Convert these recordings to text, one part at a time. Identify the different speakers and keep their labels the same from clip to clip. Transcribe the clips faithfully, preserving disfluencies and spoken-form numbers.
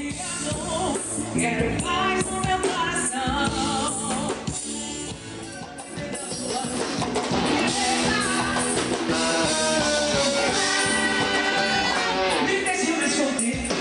Speaker 1: Quero paz no meu coração. Me deixe me esconder.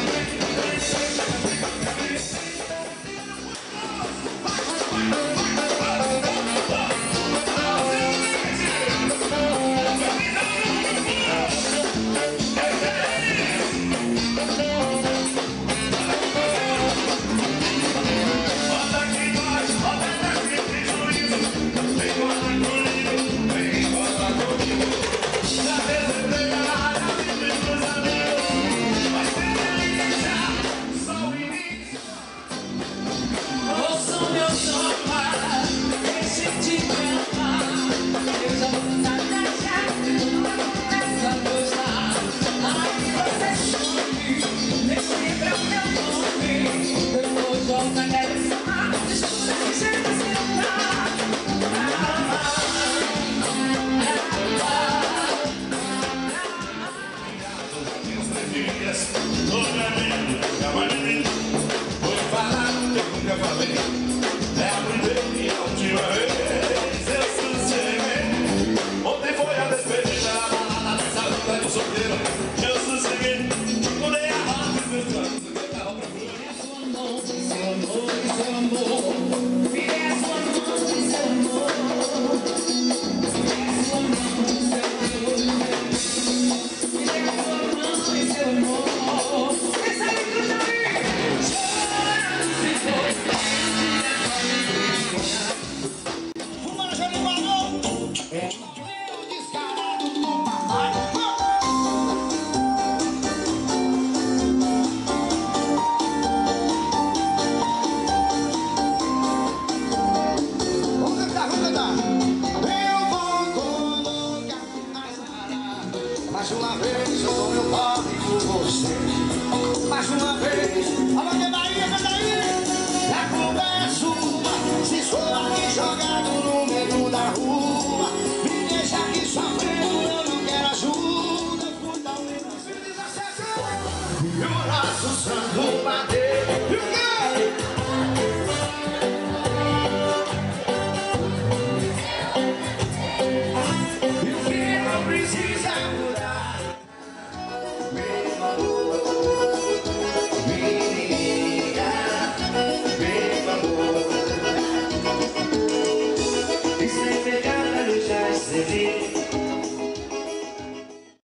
Speaker 2: Vou falar o que eu nunca falei. É a primeira e a última vez. Eu sosseguei. Ontem foi a despedida da balada dessa vida do solteiro. Eu sosseguei. Mudei a rota dos meus planos. Eu tava procurando seu amor, seu amor, seu amor. Virei a sua mão, seu amor. Virei a sua mão, seu amor. Virei a sua mão, seu amor.
Speaker 3: Mais uma vez eu dou meu pobre por você. Mais uma vez, alô de Bahia, vem daí. A culpa é sua, se sou aqui jogado no meio da rua. Me deixa aqui sofrendo, eu não quero ajuda. Por tal civilização, meu braço santo bateu.